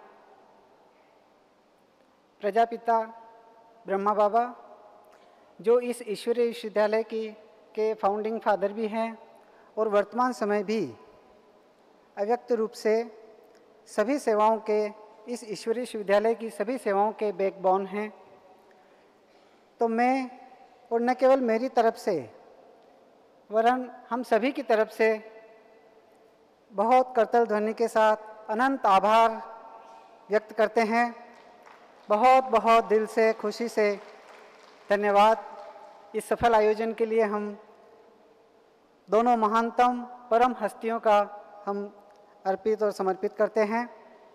प्रजापिता ब्रह्मा बाबा, जो इस ईश्वरीय विश्वविद्यालय के फाउंडिंग फादर भी हैं और वर्तमान समय भी अव्यक्त रूप से सभी सेवाओं के, इस ईश्वरीय विश्वविद्यालय की सभी सेवाओं के बैकबोन हैं। तो मैं, और न केवल मेरी तरफ से वरन हम सभी की तरफ से बहुत करतल ध्वनि के साथ अनंत आभार व्यक्त करते हैं। बहुत बहुत दिल से, खुशी से धन्यवाद। इस सफल आयोजन के लिए हम दोनों महानतम परम हस्तियों का हम अर्पित और समर्पित करते हैं।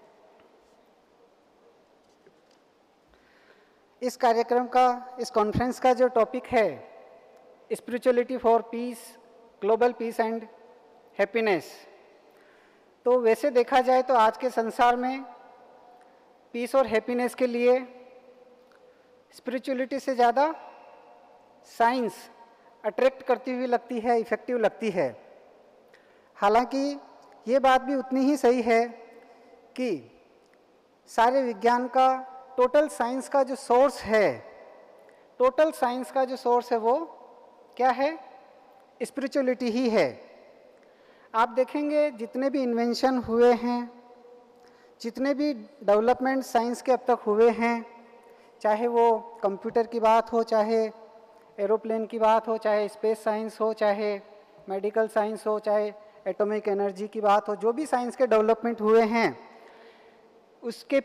इस कार्यक्रम का, इस कॉन्फ्रेंस का जो टॉपिक है spirituality for peace, global peace and happiness, तो वैसे देखा जाए तो आज के संसार में पीस और हैप्पीनेस के लिए स्पिरिचुअलिटी से ज़्यादा साइंस अट्रैक्ट करती हुई लगती है, इफ़ेक्टिव लगती है। हालांकि ये बात भी उतनी ही सही है कि सारे विज्ञान का टोटल साइंस का जो सोर्स है, टोटल साइंस का जो सोर्स है वो क्या है? स्पिरिचुअलिटी ही है। आप देखेंगे जितने भी इन्वेंशन हुए हैं, जितने भी डेवलपमेंट साइंस के अब तक हुए हैं, चाहे वो कंप्यूटर की बात हो, चाहे एरोप्लेन की बात हो, चाहे स्पेस साइंस हो, चाहे मेडिकल साइंस हो, चाहे एटॉमिक एनर्जी की बात हो, जो भी साइंस के डेवलपमेंट हुए हैं उसके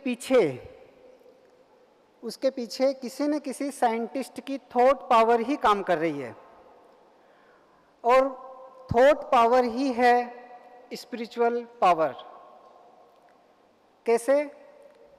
पीछे किसी न किसी साइंटिस्ट की थॉट पावर ही काम कर रही है, और थॉट पावर ही है स्पिरिचुअल पावर। कैसे?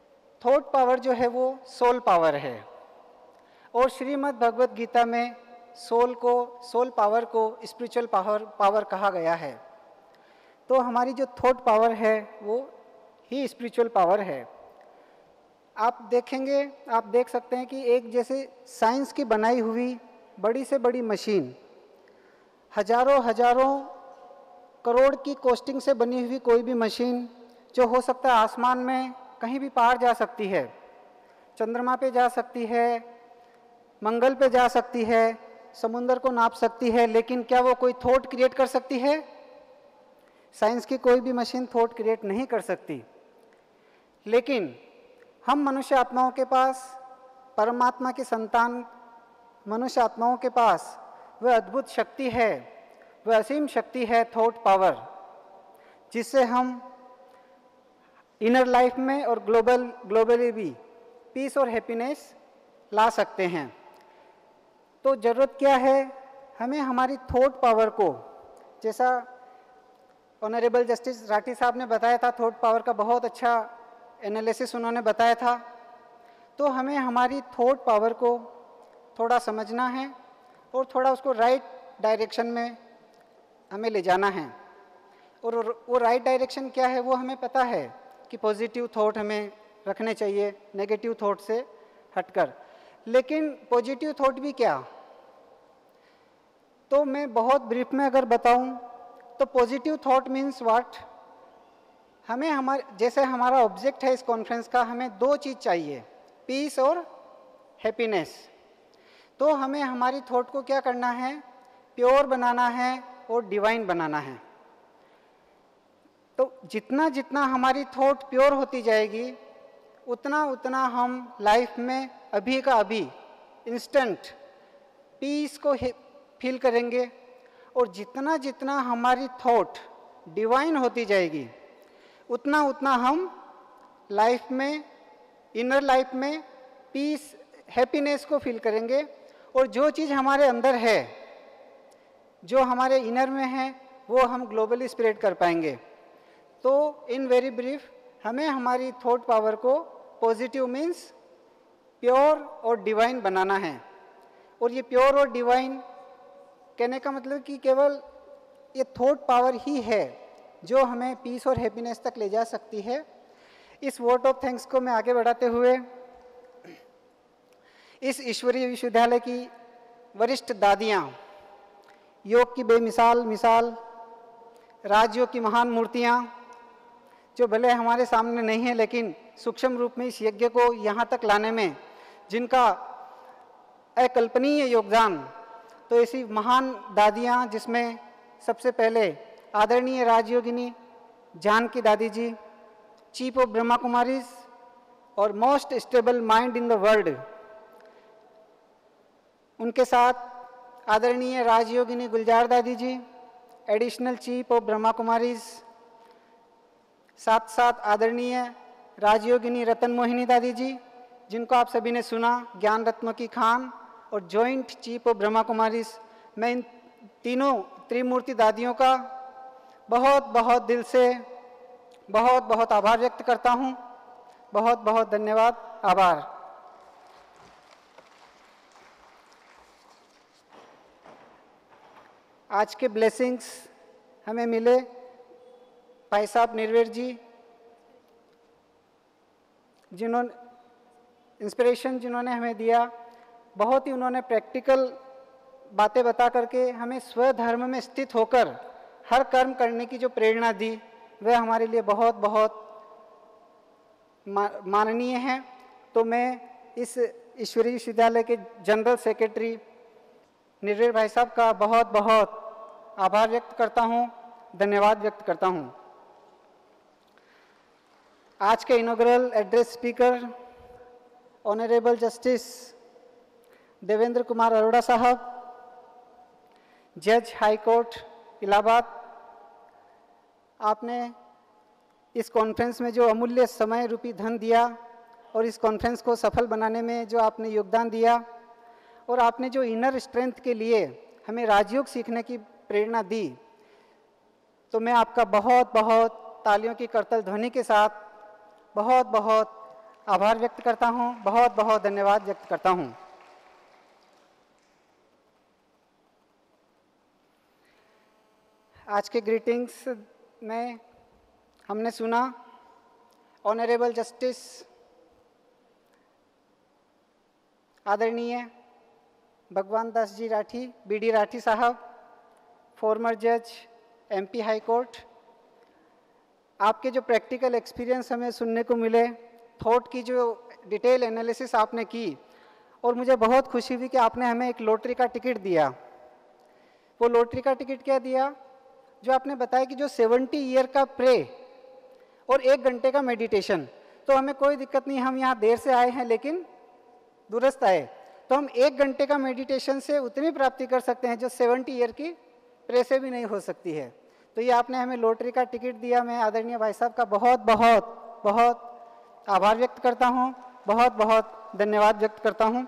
थॉट पावर जो है वो सोल पावर है, और श्रीमद् भगवत गीता में सोल पावर को स्पिरिचुअल पावर कहा गया है। तो हमारी जो थॉट पावर है वो ही स्पिरिचुअल पावर है। आप देख सकते हैं कि एक जैसे साइंस की बनाई हुई बड़ी से बड़ी मशीन, हजारों करोड़ की कॉस्टिंग से बनी हुई कोई भी मशीन जो हो सकता है आसमान में कहीं भी पार जा सकती है, चंद्रमा पे जा सकती है, मंगल पे जा सकती है, समुंदर को नाप सकती है, लेकिन क्या वो कोई थॉट क्रिएट कर सकती है? साइंस की कोई भी मशीन थॉट क्रिएट नहीं कर सकती। लेकिन हम मनुष्य आत्माओं के पास, परमात्मा की संतान मनुष्य आत्माओं के पास वह अद्भुत शक्ति है, वह असीम शक्ति है थॉट पावर, जिससे हम इनर लाइफ में और ग्लोबली भी पीस और हैप्पीनेस ला सकते हैं। तो ज़रूरत क्या है? हमें हमारी थॉट पावर को, जैसा ऑनरेबल जस्टिस राठी साहब ने बताया था, थॉट पावर का बहुत अच्छा एनालिसिस उन्होंने बताया था। तो हमें हमारी थॉट पावर को थोड़ा समझना है और थोड़ा उसको राइट डायरेक्शन में हमें ले जाना है। और वो राइट डायरेक्शन क्या है वो हमें पता है कि पॉजिटिव थॉट हमें रखने चाहिए नेगेटिव थॉट से हटकर। लेकिन पॉजिटिव थॉट भी क्या? तो मैं बहुत ब्रीफ में अगर बताऊं तो पॉजिटिव थॉट मीन्स व्हाट? हमें जैसे हमारा ऑब्जेक्ट है इस कॉन्फ्रेंस का, हमें दो चीज़ चाहिए, पीस और हैप्पीनेस। तो हमें हमारी थॉट को क्या करना है? प्योर बनाना है और डिवाइन बनाना है। तो जितना जितना हमारी थॉट प्योर होती जाएगी उतना उतना हम लाइफ में अभी का अभी इंस्टेंट पीस को फील करेंगे। और जितना जितना हमारी थॉट डिवाइन होती जाएगी उतना उतना हम लाइफ में, इनर लाइफ में पीस, हैप्पीनेस को फील करेंगे। और जो चीज़ हमारे अंदर है, जो हमारे इनर में है, वो हम ग्लोबली स्प्रेड कर पाएंगे। तो इन वेरी ब्रीफ हमें हमारी थॉट पावर को पॉजिटिव मीन्स प्योर और डिवाइन बनाना है। और ये प्योर और डिवाइन कहने का मतलब कि केवल ये थॉट पावर ही है जो हमें पीस और हैप्पीनेस तक ले जा सकती है। इस वोट ऑफ थैंक्स को मैं आगे बढ़ाते हुए इस ईश्वरीय विश्वविद्यालय की वरिष्ठ दादियाँ, योग की बेमिसाल राजयोग की महान मूर्तियाँ, जो भले हमारे सामने नहीं है लेकिन सूक्ष्म रूप में इस यज्ञ को यहाँ तक लाने में जिनका अकल्पनीय योगदान, तो ऐसी महान दादियाँ जिसमें सबसे पहले आदरणीय राजयोगिनी जानकी दादी जी, चीफ ऑफ ब्रह्मा कुमारीज और most stable mind in the world, उनके साथ आदरणीय राजयोगिनी Gulzar Dadi ji, additional chief of Brahma Kumaris, साथ साथ आदरणीय राजयोगिनी रतन मोहिनी दादी जी, जिनको आप सभी ने सुना, ज्ञान रत्नों की खान, और joint chief of Brahma Kumaris. मैं इन तीनों त्रिमूर्ति दादियों का बहुत बहुत दिल से बहुत बहुत आभार व्यक्त करता हूँ। बहुत बहुत धन्यवाद, आभार। आज के ब्लेसिंग्स हमें मिले भाई साहब निर्वेर जी, इंस्पिरेशन जिन्होंने हमें दिया, बहुत ही उन्होंने प्रैक्टिकल बातें बता करके हमें स्वधर्म में स्थित होकर हर कर्म करने की जो प्रेरणा दी, वह हमारे लिए बहुत बहुत माननीय है। तो मैं इस ईश्वरीय विश्वविद्यालय के जनरल सेक्रेटरी निर्वेर भाई साहब का बहुत बहुत आभार व्यक्त करता हूँ, धन्यवाद व्यक्त करता हूँ। आज के inaugural address speaker honourable justice Devendra Kumar Arora साहब, जज हाई कोर्ट इलाहाबाद, आपने इस कॉन्फ्रेंस में जो अमूल्य समय रूपी धन दिया और इस कॉन्फ्रेंस को सफल बनाने में जो आपने योगदान दिया, और आपने जो इनर स्ट्रेंथ के लिए हमें राजयोग सीखने की प्रेरणा दी, तो मैं आपका बहुत बहुत तालियों की करतल ध्वनि के साथ बहुत बहुत आभार व्यक्त करता हूँ, बहुत बहुत धन्यवाद व्यक्त करता हूँ। आज के ग्रीटिंग्स में हमने सुना ऑनरेबल जस्टिस आदरणीय भगवान दास जी राठी, बीडी राठी साहब, फॉर्मर जज एमपी हाई कोर्ट, आपके जो प्रैक्टिकल एक्सपीरियंस हमें सुनने को मिले, थॉट की जो डिटेल एनालिसिस आपने की, और मुझे बहुत खुशी हुई कि आपने हमें एक लॉटरी का टिकट दिया। वो लॉटरी का टिकट क्या दिया? जो आपने बताया कि जो 70 ईयर का प्रे और 1 घंटे का मेडिटेशन, तो हमें कोई दिक्कत नहीं, हम यहाँ देर से आए हैं लेकिन दुरुस्त आए, तो हम 1 घंटे का मेडिटेशन से उतनी प्राप्ति कर सकते हैं जो 70 ईयर की प्रे से भी नहीं हो सकती है। तो ये आपने हमें लॉटरी का टिकट दिया। मैं आदरणीय भाई साहब का बहुत बहुत बहुत आभार व्यक्त करता हूँ, बहुत बहुत धन्यवाद व्यक्त करता हूँ।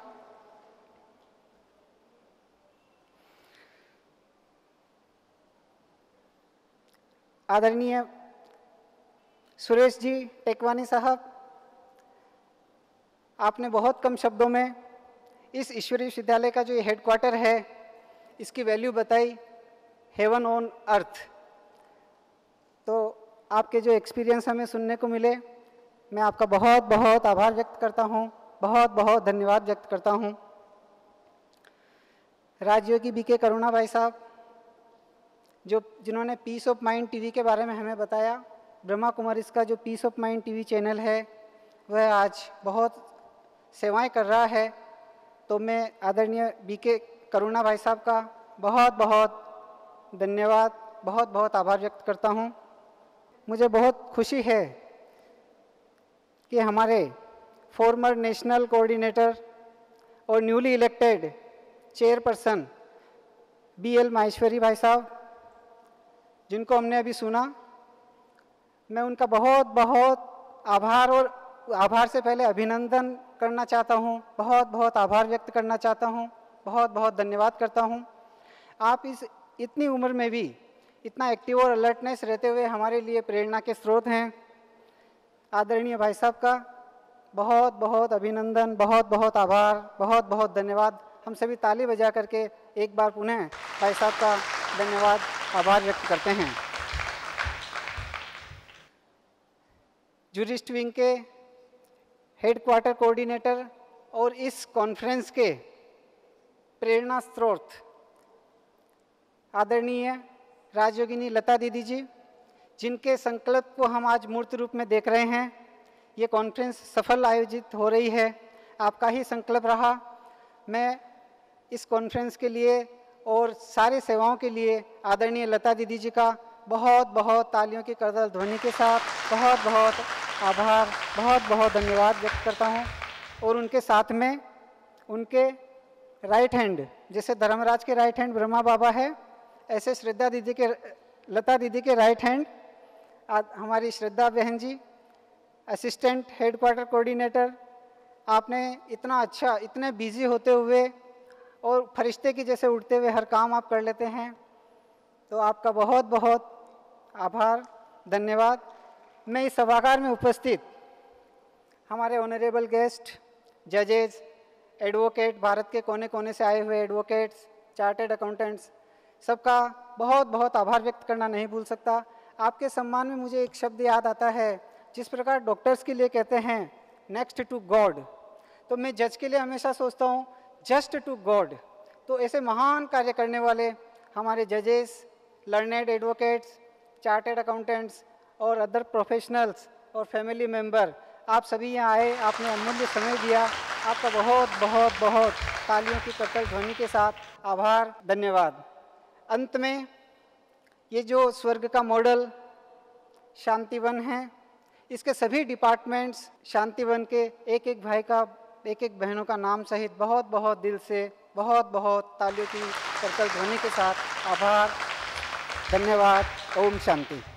आदरणीय सुरेश जी टेकवानी साहब, आपने बहुत कम शब्दों में इस ईश्वरीय विश्वविद्यालय का जो ये हेडक्वार्टर है इसकी वैल्यू बताई, हेवन ऑन अर्थ। तो आपके जो एक्सपीरियंस हमें सुनने को मिले, मैं आपका बहुत बहुत आभार व्यक्त करता हूँ, बहुत बहुत धन्यवाद व्यक्त करता हूँ। राजयोगी बीके करुणा भाई साहब, जिन्होंने पीस ऑफ माइंड टीवी के बारे में हमें बताया, ब्रह्मा कुमारिस का जो peace of mind TV channel है वह आज बहुत सेवाएं कर रहा है। तो मैं आदरणीय बीके करुणा भाई साहब का बहुत बहुत धन्यवाद, बहुत बहुत आभार व्यक्त करता हूं। मुझे बहुत खुशी है कि हमारे फॉर्मर नेशनल कोऑर्डिनेटर और newly elected chairperson BL Maheshwari भाई साहब, जिनको हमने अभी सुना, मैं उनका बहुत बहुत आभार और आभार से पहले अभिनंदन करना चाहता हूं, बहुत बहुत आभार व्यक्त करना चाहता हूं, बहुत बहुत धन्यवाद करता हूं। आप इतनी उम्र में भी इतना एक्टिव और अलर्टनेस रहते हुए हमारे लिए प्रेरणा के स्रोत हैं। आदरणीय भाई साहब का बहुत बहुत अभिनंदन, बहुत बहुत आभार, बहुत बहुत धन्यवाद। हम सभी ताली बजा करके एक बार पुनः भाई साहब का धन्यवाद आभार व्यक्त करते हैं। जूरिस्ट विंग के हेडक्वार्टर कोऑर्डिनेटर और इस कॉन्फ्रेंस के प्रेरणा स्रोत आदरणीय राजयोगिनी लता दीदी जी, जिनके संकल्प को हम आज मूर्त रूप में देख रहे हैं। ये कॉन्फ्रेंस सफल आयोजित हो रही है, आपका ही संकल्प रहा। मैं इस कॉन्फ्रेंस के लिए और सारी सेवाओं के लिए आदरणीय लता दीदी जी का बहुत बहुत तालियों की करताल ध्वनि के साथ बहुत बहुत आभार, बहुत बहुत धन्यवाद व्यक्त करता हूँ। और उनके साथ में उनके राइट हैंड, जैसे धर्मराज के राइट हैंड ब्रह्मा बाबा है, ऐसे श्रद्धा दीदी के, लता दीदी के राइट हैंड हमारी श्रद्धा बहन जी, असिस्टेंट हेडक्वार्टर कोऑर्डिनेटर। आपने इतना अच्छा, इतने बिजी होते हुए और फरिश्ते की जैसे उठते हुए हर काम आप कर लेते हैं, तो आपका बहुत बहुत आभार, धन्यवाद। मैं इस सभागार में उपस्थित हमारे ऑनरेबल गेस्ट, जजेज, एडवोकेट, भारत के कोने कोने से आए हुए एडवोकेट्स, चार्टर्ड अकाउंटेंट्स, सबका बहुत बहुत आभार व्यक्त करना नहीं भूल सकता। आपके सम्मान में मुझे एक शब्द याद आता है, जिस प्रकार डॉक्टर्स के लिए कहते हैं नेक्स्ट टू गॉड, तो मैं जज के लिए हमेशा सोचता हूँ जस्ट टू गॉड। तो ऐसे महान कार्य करने वाले हमारे जजेस, लर्नेड एडवोकेट्स, चार्टर्ड अकाउंटेंट्स और अदर प्रोफेशनल्स और फैमिली मेंबर, आप सभी यहाँ आए, आपने अमूल्य समय दिया, आपका बहुत बहुत बहुत तालियों की करताल ध्वनि के साथ आभार, धन्यवाद। अंत में ये जो स्वर्ग का मॉडल शांतिवन है, इसके सभी डिपार्टमेंट्स शांतिवन के एक एक भाई का, एक एक बहनों का नाम सहित बहुत बहुत दिल से बहुत बहुत तालियों की करताल ध्वनि के साथ आभार, धन्यवाद। ओम शांति।